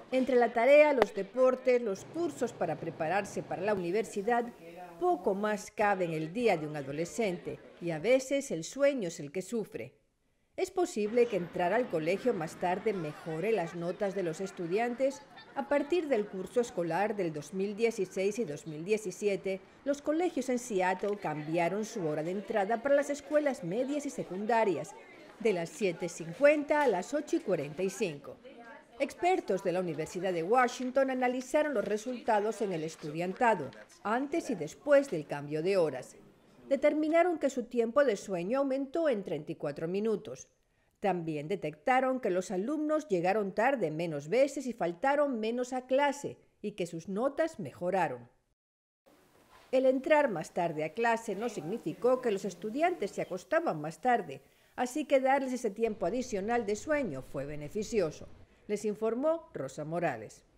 Entre la tarea, los deportes, los cursos para prepararse para la universidad, poco más cabe en el día de un adolescente y a veces el sueño es el que sufre. ¿Es posible que entrar al colegio más tarde mejore las notas de los estudiantes? A partir del curso escolar del 2016 y 2017, los colegios en Seattle cambiaron su hora de entrada para las escuelas medias y secundarias, de las 7:50 a las 8:45. Expertos de la Universidad de Washington analizaron los resultados en el estudiantado, antes y después del cambio de horas. Determinaron que su tiempo de sueño aumentó en 34 minutos. También detectaron que los alumnos llegaron tarde menos veces y faltaron menos a clase, y que sus notas mejoraron. El entrar más tarde a clase no significó que los estudiantes se acostaban más tarde, así que darles ese tiempo adicional de sueño fue beneficioso. Les informó Rosa Morales.